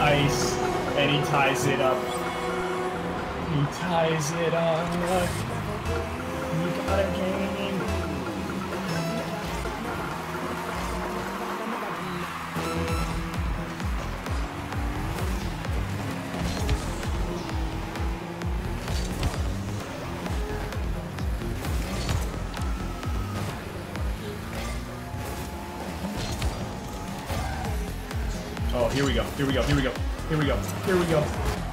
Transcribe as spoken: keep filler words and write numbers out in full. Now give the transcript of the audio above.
Nice. And he ties it up. He ties it up. You got a game. Oh, here we go. Here we go. Here we go. Here we go. Here we go.